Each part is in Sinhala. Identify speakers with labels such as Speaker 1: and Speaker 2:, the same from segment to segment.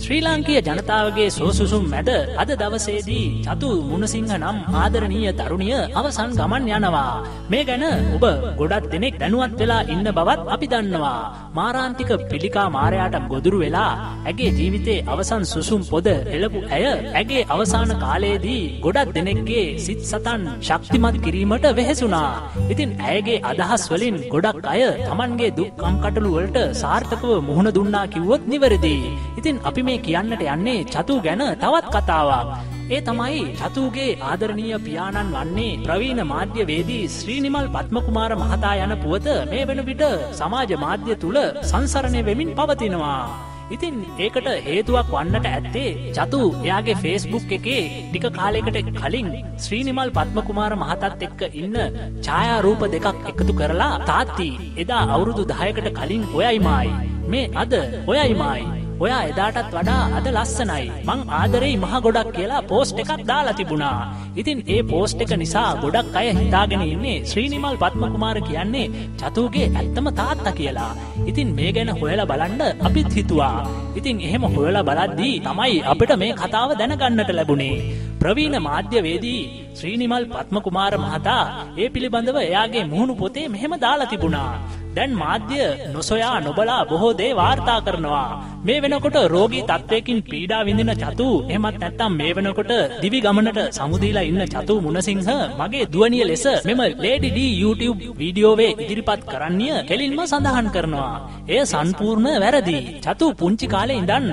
Speaker 1: ශ්‍රී ලාංකීය ජනතාවගේ සෝසුසුම් මැද අද දවසේදී චතු මුණසිංහ නම් ආදරණීය තරුණිය අවසන් ගමන් යනවා. මේ ගැන ඔබ ගොඩක් දෙනෙක් දැනුවත් වෙලා ඉන්න බවත් අපි දන්නවා. මාරාන්තික පිළිකා මාරයාට ගොදුරු වෙලා ඇගේ ජීවිතේ අවසන් සුසුම් පොද එළපු ඇය ඇගේ අවසාන කාලයේදී ගොඩක් දෙනෙක්ගේ සිත් සතන් ශක්තිමත් කිරීමට වෙහෙසුණා. ඉතින් ඇයගේ අදහස් වලින් ගොඩක් අය Tamanගේ දුක් කම්කටොළු වලට සාර්ථකව මුහුණ දුන්නා කිව්වොත් නිවැරදි. ඉතින් අපි මේ කියන්නට යන්නේ චතු ගැන තවත් කතාවක්. ඒ තමයි චතුගේ ආදරණීය පියාණන් වන්නේ ප්‍රවීණ මාධ්‍යවේදී ශ්‍රීනිමල් පද්මකුමාර මහතා යන පුවත මේ වෙන විට සමාජ මාධ්‍ය තුල සංසරණය වෙමින් පවතිනවා. ඉතින් ඒකට හේතුවක් වන්නට ඇත්තේ චතු එයාගේ Facebook එකේ ටික කාලයකට කලින් ශ්‍රීනිමල් පද්මකුමාර මහතාත් එක්ක ඉන්න ඡායාරූප දෙකක් එකතු කරලා තාත්ති එදා අවුරුදු 10කට කලින් ඔයයි මායි මේ අද ඔයයි මායි ඔයා එදාටත් වඩා අද ලස්සනයි මං ආදරෙයි මහ ගොඩක් කියලා පෝස්ට් එකක් දාලා තිබුණා. ඉතින් ඒ පෝස්ට් එක නිසා ගොඩක් අය හිතාගෙන ඉන්නේ ශ්‍රීනිමල් පද්මකුමාර කියන්නේ චතුගේ ඇත්තම තාත්තා කියලා. ඉතින් මේ ගැන හොයලා බලන්න අපිත් හිතුවා. ඉතින් එහෙම හොයලා බලද්දී තමයි අපිට මේ කතාව දැනගන්නට ලැබුණේ. ප්‍රවීණ මාධ්‍යවේදී ශ්‍රීනිමල් පද්මකුමාර මහතා ඒ පිළිබඳව එයාගේ මුහුණු පොතේ මෙහෙම දාලා තිබුණා. දැන් මාධ්‍ය නොසොයා නොබලා බොහෝ දේ වාර්තා කරනවා. මේ වෙනකොට රෝගී තත්වයකින් පීඩා විඳින චතු එහෙමත් නැත්නම් මේ වෙනකොට දිවි ගමනට සමුදීලා ඉන්න චතු මුණසිංහ මගේ දුවනිය ලෙස මෙම Lady D YouTube වීඩියෝවේ ඉදිරිපත් කරන්නිය කෙලින්ම සඳහන් කරනවා. එය සම්පූර්ණ වැරදි. චතු පුංචි කාලේ ඉඳන්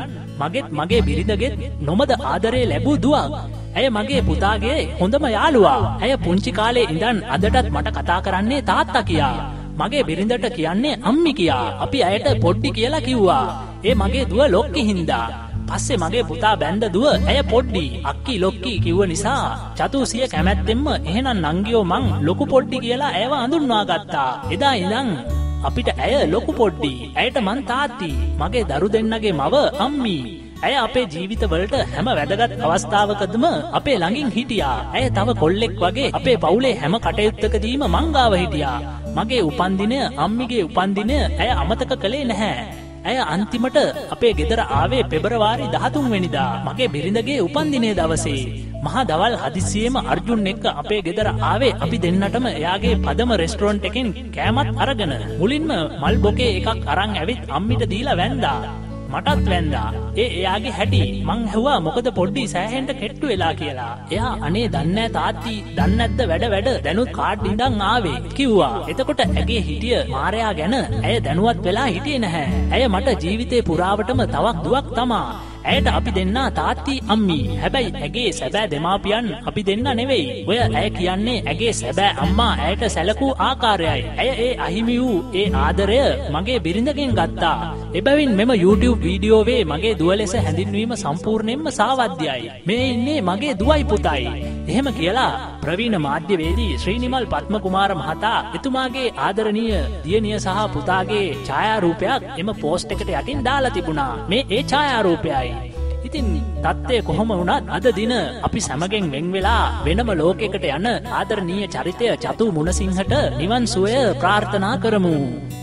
Speaker 1: මගේ බිරිඳගෙත් නොමද ආදරේ ලැබූ දුවක්. ඇය මගේ පුතාගේ හොඳම යාළුවා. ඇය පුංචි කාලේ ඉඳන් අදටත් මට කතා කරන්නේ තාත්තා කියා. මගේ බිරිඳට කියන්නේ අම්මි කියා. අපි ඇයට පොඩ්ඩි කියලා කිව්වා. ඒ මගේ දුව ලොක්කි හින්දා. පස්සේ මගේ පුතා බැන්ද දුව ඇය පොඩ්ඩි අක්කි ලොක්කි කිව්ව නිසා චතු සිය කැමැත්තෙන්ම එහෙනම් නංගියෝ මං ලොකු පොඩ්ඩි කියලා ඇයව හඳුන්වා ගත්තා. එදා ඉඳන් අපිට ඇය ලොකු පොඩ්ඩි. ඇයට මං තාත්ති. මගේ දරු දෙන්නගේ මව අම්මි. ඇය අපේ ජීවිතවලට හැම වැදගත් අවස්ථාවකදම අපේ ළඟින් හිටියා. ඇය තව කොල්ලෙක් වගේ අපේ පවුලේ හැම කටයුත්තකදීම මං ගාව හිටියා. මගේ උපන්දිනය අම්මිගේ උපන්දිනය ඇය අමතක කළේ නැහැ. ඇය අන්තිමට අපේ ගෙදර ආවේ පෙබරවාරි 13 වෙනිදා මගේ බිරිඳගේ උපන්දිනයේ දවසේ. මහා දවල් හදිසියෙම අර්ජුන් එක්ක අපේ ගෙදර ආවේ අපි දෙන්නටම එයාගේ පදම රෙස්ටුරන්ට් එකෙන් කෑමත් අරගෙන. මුලින්ම මල් බොකේ එකක් අරන් ඇවිත් අම්මිට දීලා වැන්දා. මටත් වැන්දා. එයාගේ හැටි මං ඇහුවා මොකද පොඩ්ඩි සෑහෙන්න කෙට්ටු වෙලා කියලා. එයා අනේ දන්නේ තාත්ති දන්නේ නැද්ද වැඩ දැනුත් කාඩ් ඉඳන් ආවේ කිව්වා. එතකොට ඇගේ හිටිය මාරයා ගැන ඇය දැනුවත් වෙලා හිටියේ නැහැ. ඇය මට ජීවිතේ පුරාවටම තවක් දුවක් තමා. ඇයට අපි දෙන්නා තාත්ති අම්මි. හැබැයි ඇගේ සැබෑ දෙමාපියන් අපි දෙන්න නෙවෙයි. ඔය ඇය කියන්නේ ඇගේ සැබෑ අම්මා ඇයට සැලකූ ආකාරයයි. ඇය ඒ අහිමි වූ ඒ ආදරය මගේ බිරිඳගෙන් ගත්තා. එබැවින් මෙම YouTube වීඩියෝවේ මගේ දුව ලෙස හැඳින්වීම සම්පූර්ණයෙන්ම සාවද්‍යයි. මේ ඉන්නේ මගේ දුවයි පුතයි. එහෙම කියලා ප්‍රවීණ මාධ්‍යවේදී ශ්‍රීනිමල් පද්මකුමාර මහතා එතුමාගේ ආදරණීය දියණිය සහ පුතාගේ ඡායාරූපයක් එම පෝස්ට් එකට යටින් දාලා තිබුණා. මේ ඒ ඡායාරූපයයි. ඉතින් තත්ත්වය කොහොම වුණත් අද දින අපි සමගෙන් වෙන් වෙලා වෙනම ලෝකයකට යන ආදරණීය චරිතය චතු මුණසිංහට නිවන් සුවය ප්‍රාර්ථනා කරමු.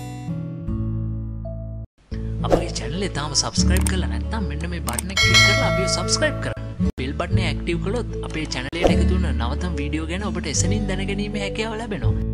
Speaker 1: අපේ channel එක තාම subscribe කරලා නැත්නම් මෙන්න මේ බටන් එක click කරලා අපිව subscribe කරන්න. bell button එක active කළොත් අපේ channel එකට එකතු වෙන නවතම වීඩියෝ ගැන ඔබට එසනින් දැනගැනීමේ හැකියාව ලැබෙනවා.